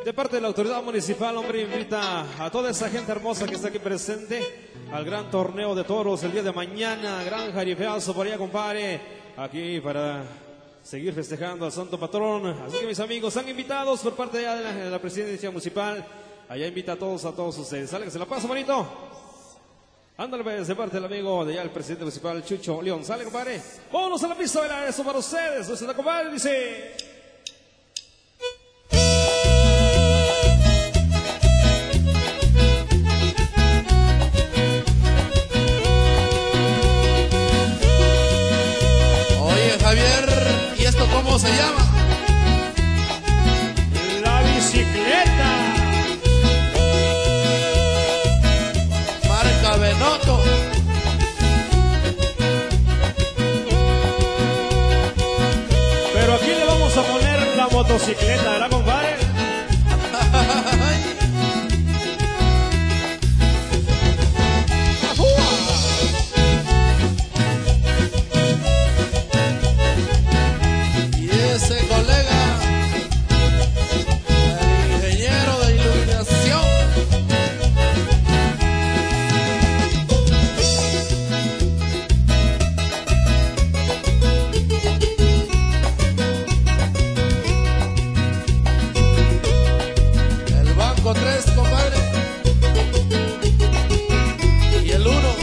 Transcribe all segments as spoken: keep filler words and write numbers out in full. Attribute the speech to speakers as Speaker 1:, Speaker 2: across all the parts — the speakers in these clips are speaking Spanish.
Speaker 1: De parte de la autoridad municipal, hombre, invita a toda esa gente hermosa que está aquí presente al gran torneo de toros el día de mañana. Gran jarifeazo por allá, compadre. Aquí para seguir festejando al santo patrón. Así que mis amigos, están invitados por parte de la, de la presidencia municipal. Allá invita a todos, a todos ustedes. Sale que se la pasa bonito. Ándale, pues, de parte del amigo de allá, el presidente municipal Chucho León. Sale, compadre. Vámonos a la pista, ¿verdad? Eso para ustedes. Eso está, compadre, dice.
Speaker 2: Oye, Javier, ¿y esto cómo se llama?
Speaker 1: La bicicleta.
Speaker 2: Marca Benoto.
Speaker 1: Pero aquí le vamos a poner la motocicleta, ¿verdad, compadre?
Speaker 2: Y ese colega, el ingeniero de iluminación. El banco tres, compadre. Y el uno.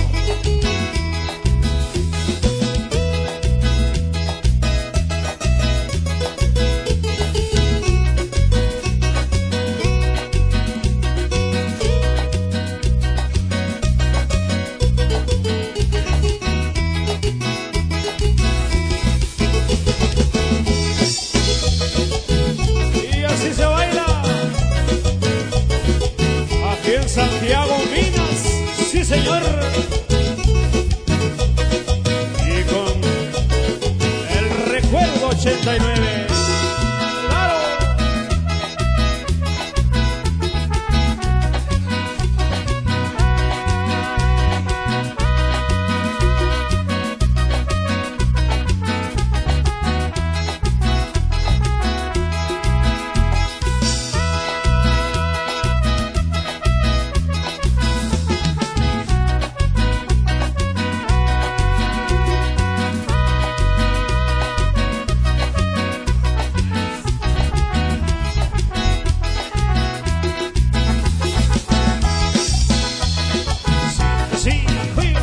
Speaker 1: Y así se baila. Aquí en Santiago, Minas. Sí, señor. Y con el recuerdo ochenta y nueve. ¡Claro! Sí, cuida.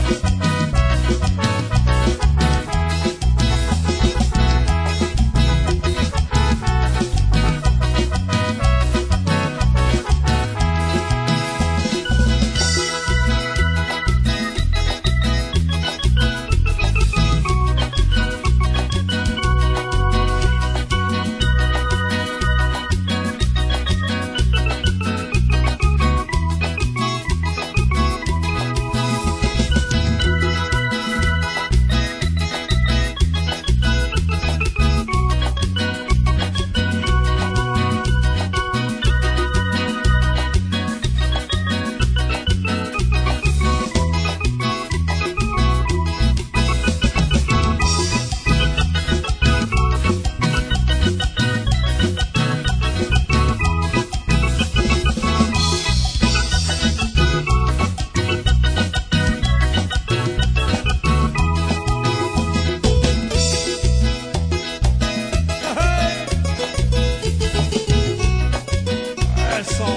Speaker 1: Eso.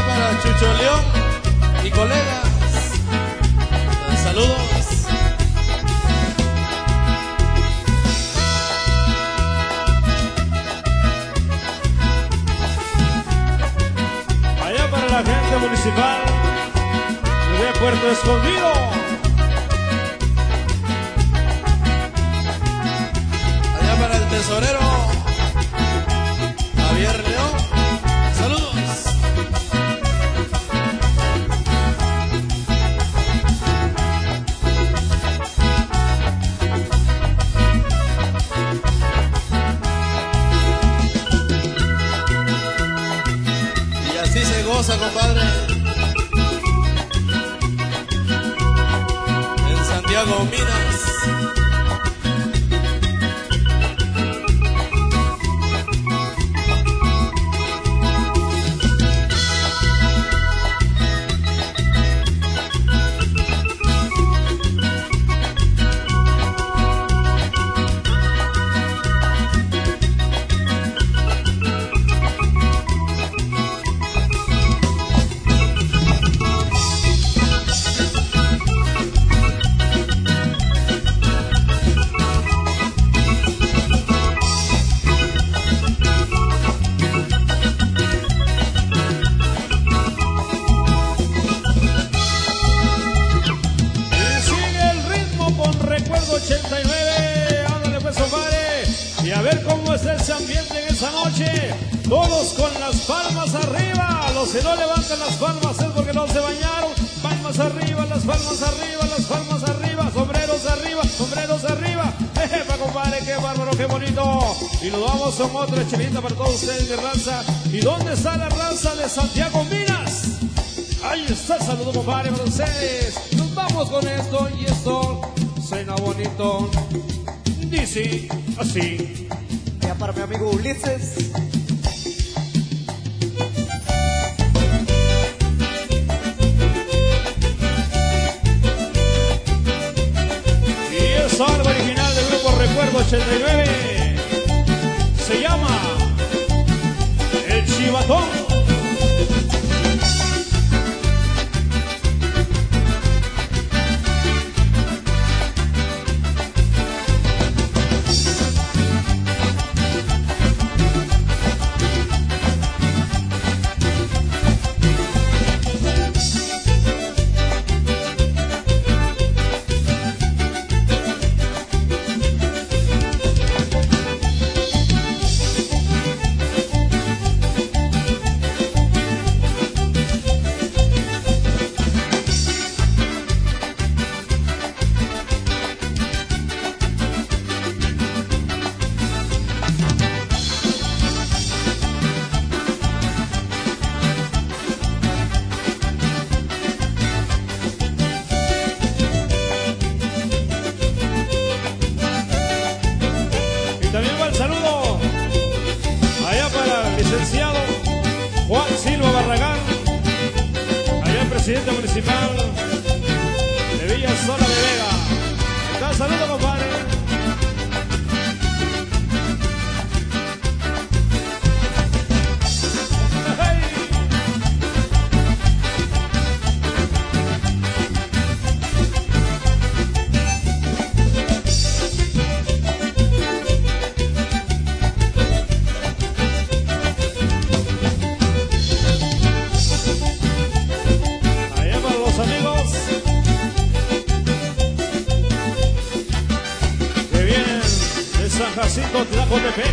Speaker 2: Chucho León y colegas, saludos.
Speaker 1: municipal de Puerto Escondido.
Speaker 2: Allá para el tesorero Javier León. Saludos. Y así se goza, compadre. En Santiago, Minas.
Speaker 1: ochenta y nueve, ándale pues, compadre, y a ver cómo está ese ambiente en esa noche, todos con las palmas arriba, los que no levantan las palmas es porque no se bañaron, palmas arriba, las palmas arriba, las palmas arriba, sombreros arriba, sombreros arriba, jefa, compadre, qué bárbaro, qué bonito, y nos vamos con otra chelita para todos ustedes de raza. ¿Y dónde está la raza de Santiago, Minas? Ahí está, saludo, compadre, para ustedes. Nos vamos con esto y esto suena bonito. Dice así.
Speaker 3: Ya para mi amigo Ulises.
Speaker 1: Y es algo original del grupo Recuerdo ochenta y nueve. Se llama El Chivatón. También va el saludo allá para el licenciado Juan Silva Barragán, allá el presidente municipal de Villa Sola de Vega. Está el saludo, compadre. Amigos que vienen de San Jacinto, Tlacotepec.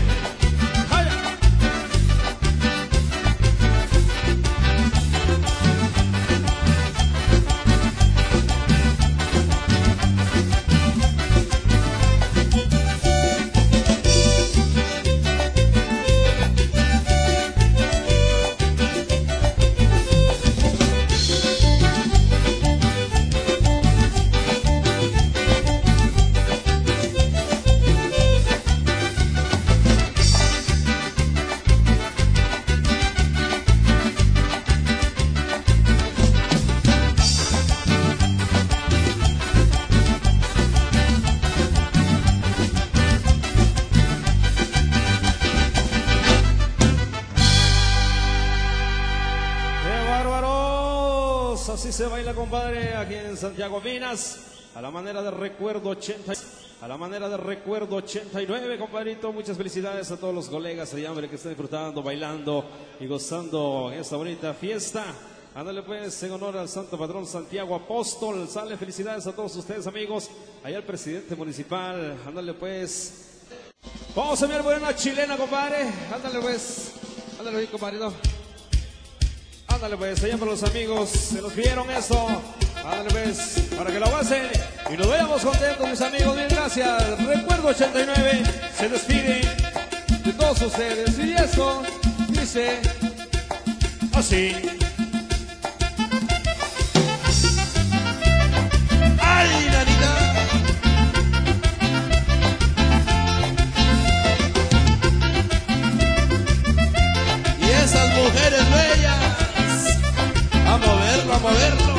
Speaker 1: Así se baila, compadre, aquí en Santiago, Minas, a la manera de Recuerdo ochenta, a la manera de Recuerdo ochenta y nueve, compadrito. Muchas felicidades a todos los colegas allá, hombre, que están disfrutando, bailando y gozando esta bonita fiesta Ándale pues, en honor al santo patrón Santiago Apóstol. Sale, felicidades a todos ustedes, amigos. Allá el presidente municipal. Ándale pues. Vamos a ver buena chilena, compadre. Ándale pues. Ándale bien, compadrito. Ándale pues, allá para los amigos. Se nos vieron eso. Ándale pues, para que lo pasen y nos veamos contentos, mis amigos. Bien, gracias. Recuerdo ochenta y nueve se despide de todos ustedes. Y eso dice así.
Speaker 2: ¡Ay, nanita! Y esas mujeres bellas, a moverlo, a moverlo.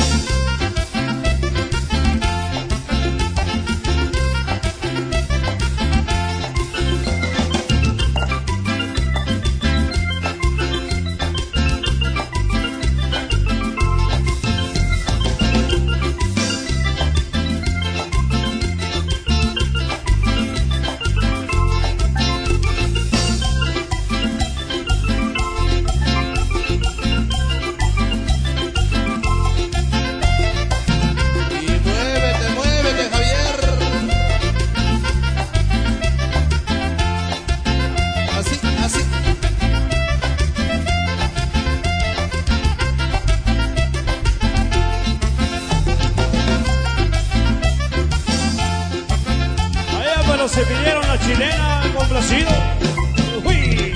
Speaker 1: Se pidieron la chilena, complacido. Uy.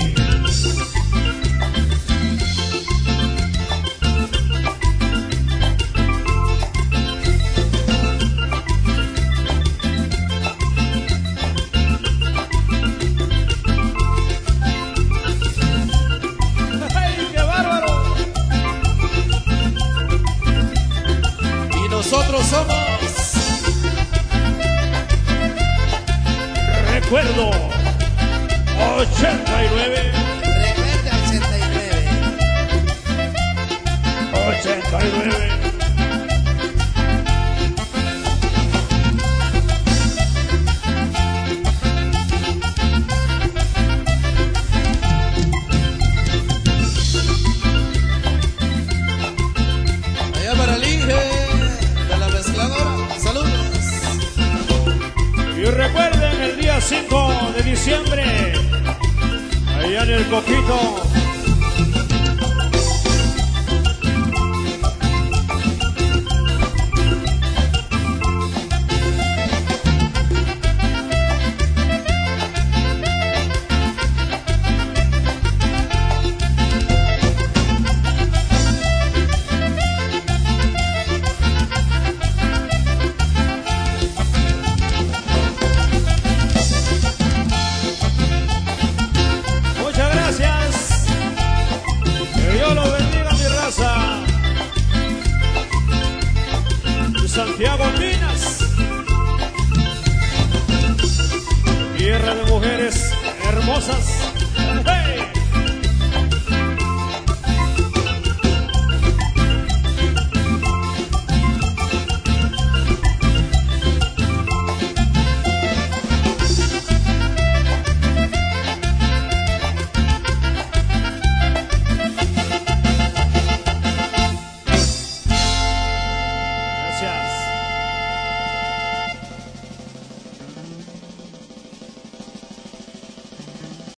Speaker 1: ¡Ay, qué bárbaro!
Speaker 2: Y nosotros somos
Speaker 1: Recuerdo ochenta y nueve.
Speaker 2: Repete ochenta y nueve.
Speaker 1: ochenta y nueve.
Speaker 2: Allá para el Inge de la mezcladora. Saludos.
Speaker 1: Y recuerden el día cinco de diciembre, allá en el Coquito. Santiago Minas, tierra de mujeres hermosas.